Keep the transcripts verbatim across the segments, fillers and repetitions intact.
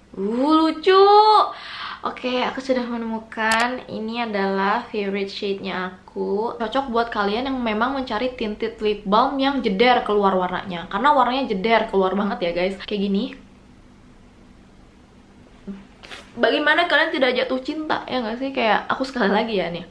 Uh, lucu. Oke, aku sudah menemukan ini adalah favorite shade-nya aku. Cocok buat kalian yang memang mencari tinted lip balm yang jeder keluar warnanya. Karena warnanya jeder keluar banget ya guys. Kayak gini. Bagaimana kalian tidak jatuh cinta? Ya nggak sih? Kayak aku sekali lagi ya nih.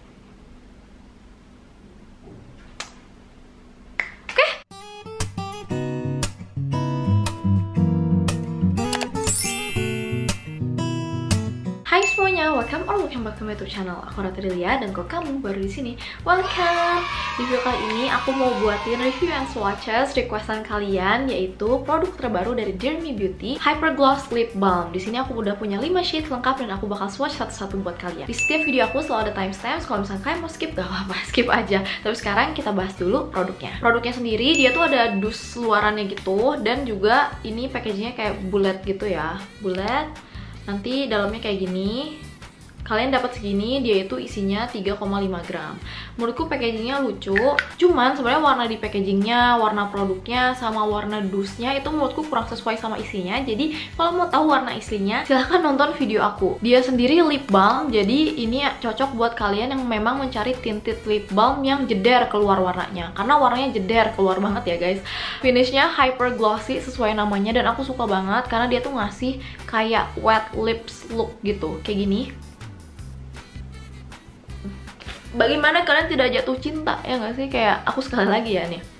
Hai semuanya, welcome or welcome back to my YouTube channel. Aku Ratu Delia dan kalau kamu baru di sini, welcome. Di video kali ini aku mau buatin review and swatches requestan kalian, yaitu produk terbaru dari Dear Me Beauty Hyper Gloss Lip Balm. Di sini aku udah punya lima shades lengkap dan aku bakal swatch satu-satu buat kalian. Di setiap video aku selalu ada timestamps. Kalau misalnya kalian mau skip, gak apa-apa, skip aja. Tapi sekarang kita bahas dulu produknya. Produknya sendiri dia tuh ada dus luarannya gitu, dan juga ini packagingnya kayak bulat gitu ya, bulat. Nanti dalamnya kayak gini. Kalian dapat segini, dia itu isinya tiga koma lima gram. Menurutku packagingnya lucu. Cuman sebenarnya warna di packagingnya, warna produknya, sama warna dusnya itu menurutku kurang sesuai sama isinya. Jadi kalau mau tahu warna aslinya, silahkan nonton video aku. Dia sendiri lip balm, jadi ini cocok buat kalian yang memang mencari tinted lip balm yang jeder keluar warnanya. Karena warnanya jeder keluar banget ya guys. Finishnya hyper glossy sesuai namanya, dan aku suka banget karena dia tuh ngasih kayak wet lips look gitu, kayak gini. Bagaimana kalian tidak jatuh cinta? Ya nggak sih? Kayak aku sekali lagi ya nih.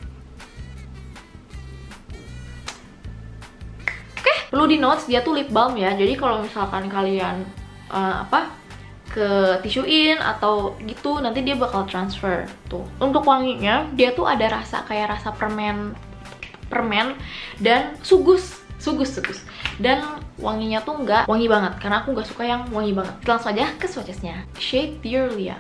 Oke, perlu di notes dia tuh lip balm ya. Jadi kalau misalkan kalian uh, apa ke tisuin atau gitu, nanti dia bakal transfer tuh. Untuk wanginya dia tuh ada rasa kayak rasa permen permen dan sugus sugus sugus dan wanginya tuh nggak wangi banget karena aku nggak suka yang wangi banget. Langsung aja ke swatchesnya. Shade Dear Leah.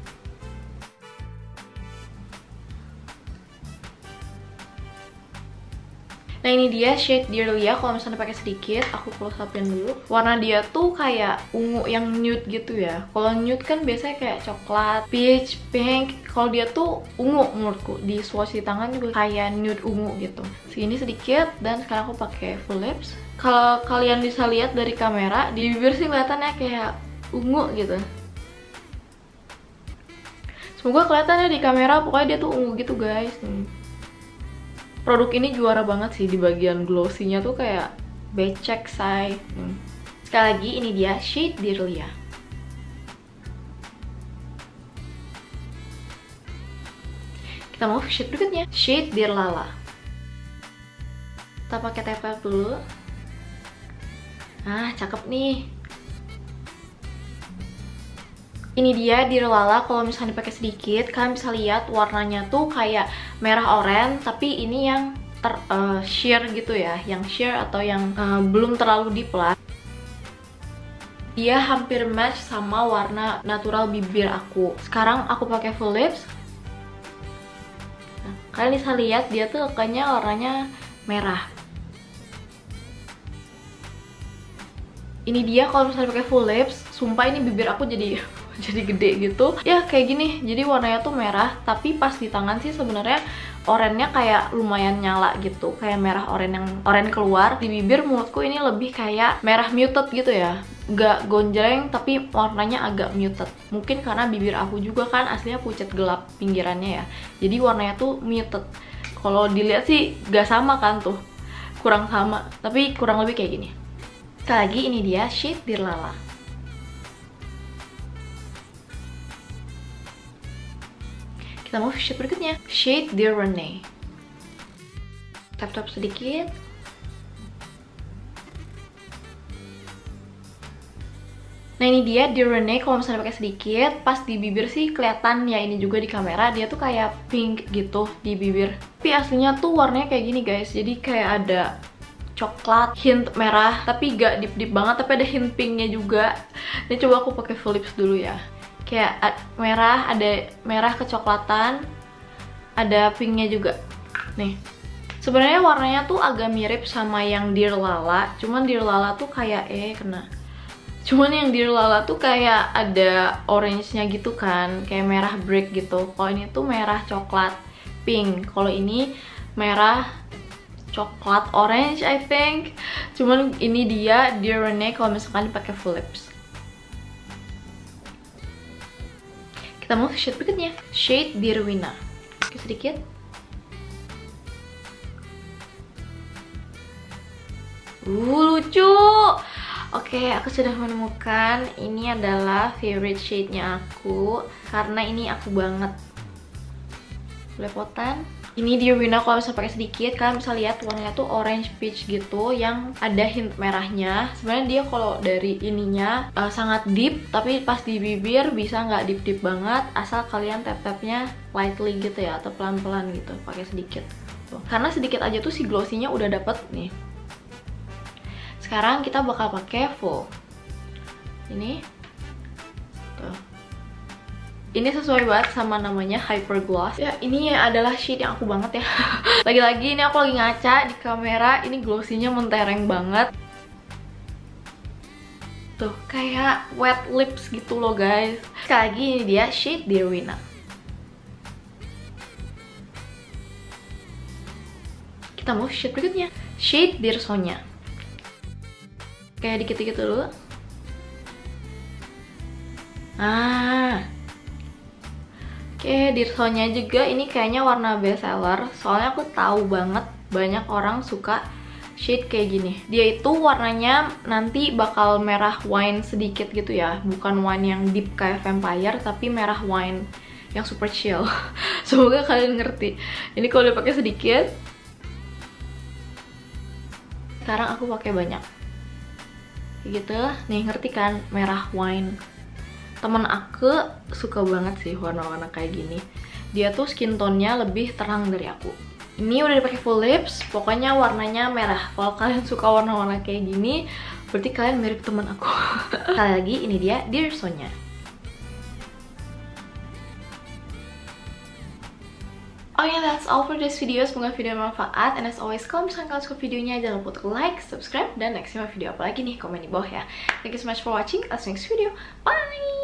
Nah ini dia shade Dear Leah. Kalau misalnya pakai sedikit, aku close upin dulu. Warna dia tuh kayak ungu yang nude gitu ya. Kalau nude kan biasanya kayak coklat, peach, pink. Kalau dia tuh ungu menurutku. Di swatch di tangan juga kayak nude ungu gitu. Segini sedikit, dan sekarang aku pakai full lips. Kalau kalian bisa lihat dari kamera, di bibir sih kelihatannya kayak ungu gitu. Semoga kelihatannya di kamera, pokoknya dia tuh ungu gitu guys. Hmm. Produk ini juara banget sih di bagian glossy-nya tuh kayak becek say. Hmm. Sekali lagi ini dia shade Dear Leah. Kita mau shade berikutnya, shade Dear Lala. Kita pakai tempel dulu. Nah, cakep nih. Ini dia Dear Lala. Kalau misalnya dipakai sedikit, kalian bisa lihat warnanya tuh kayak merah oranye, tapi ini yang ter uh, sheer gitu ya, yang sheer atau yang uh, belum terlalu deep lah. Dia hampir match sama warna natural bibir aku. Sekarang aku pakai full lips. Nah, kalian bisa lihat dia tuh kayaknya warnanya merah. Ini dia kalau misalnya pakai full lips, sumpah ini bibir aku jadi jadi gede gitu ya, kayak gini. Jadi warnanya tuh merah, tapi pas di tangan sih sebenarnya oranye kayak lumayan nyala gitu, kayak merah oranye yang oranye keluar. Di bibir menurutku ini lebih kayak merah muted gitu ya, nggak gonjreng tapi warnanya agak muted. Mungkin karena bibir aku juga kan aslinya pucat gelap pinggirannya ya, jadi warnanya tuh muted. Kalau dilihat sih nggak sama kan tuh, kurang sama, tapi kurang lebih kayak gini. Sekali lagi ini dia shade Dear Lala. Kita mau shade berikutnya, shade Dear Renee. Tap-tap sedikit. Nah ini dia Dear Renee. Kalau misalnya pakai sedikit, pas di bibir sih kelihatan ya, ini juga di kamera dia tuh kayak pink gitu di bibir. Tapi aslinya tuh warnanya kayak gini guys. Jadi kayak ada coklat, hint merah, tapi gak deep-deep banget, tapi ada hint pinknya juga. Ini coba aku pakai full lips dulu ya. Kayak merah, ada merah kecoklatan, ada pinknya juga. Nih, sebenarnya warnanya tuh agak mirip sama yang Dear Lala, cuman Dear Lala tuh kayak eh kena. Cuman yang Dear Lala tuh kayak ada orange-nya gitu kan, kayak merah brick gitu. Kalau ini tuh merah coklat, pink. Kalau ini merah coklat orange I think. Cuman ini dia Dear Rene kalau misalkan dipakai full lips. Kita mau shade berikutnya, shade Dear Wina. Oke, sedikit. Uh, lucu. Oke, aku sudah menemukan ini adalah favorite shade-nya aku karena ini aku banget. Belepotan. Ini Dear Wina kalau bisa pakai sedikit, kalian bisa lihat warnanya tuh orange peach gitu yang ada hint merahnya. Sebenarnya dia kalau dari ininya uh, sangat deep, tapi pas di bibir bisa nggak deep deep banget, asal kalian tap-tapnya lightly gitu ya, atau pelan-pelan gitu, pakai sedikit. Tuh. Karena sedikit aja tuh si glossy-nya udah dapet nih. Sekarang kita bakal pakai full. Ini tuh. Ini sesuai banget sama namanya Hyper Gloss. Ya, ini adalah shade yang aku banget ya. Lagi-lagi ini aku lagi ngaca di kamera, ini glossy-nya mentereng banget. Tuh, kayak wet lips gitu loh, guys. Sekali lagi ini dia shade Dear Wina. Kita mau shade berikutnya, shade Dear Sonia. Kayak dikit-dikit dulu. Ah. Oke, Dear Sonia juga ini kayaknya warna best seller. Soalnya aku tahu banget banyak orang suka shade kayak gini. Dia itu warnanya nanti bakal merah wine sedikit gitu ya. Bukan wine yang deep kayak vampire, tapi merah wine yang super chill. Semoga kalian ngerti. Ini kalau dipakai sedikit. Sekarang aku pakai banyak. Kayak gitu, nih ngerti kan, merah wine. Temen aku suka banget sih warna-warna kayak gini. Dia tuh skin tone-nya lebih terang dari aku. Ini udah dipakai full lips, pokoknya warnanya merah. Kalau kalian suka warna-warna kayak gini, berarti kalian mirip temen aku. Sekali lagi, ini dia Dear Sonia. Oh ya, yeah, that's all for this video. Semoga video bermanfaat. And as always, kalau misalkan kalian suka videonya, jangan lupa untuk like, subscribe, dan next video apa lagi nih, komen di bawah ya. Thank you so much for watching. I'll see you next video. Bye!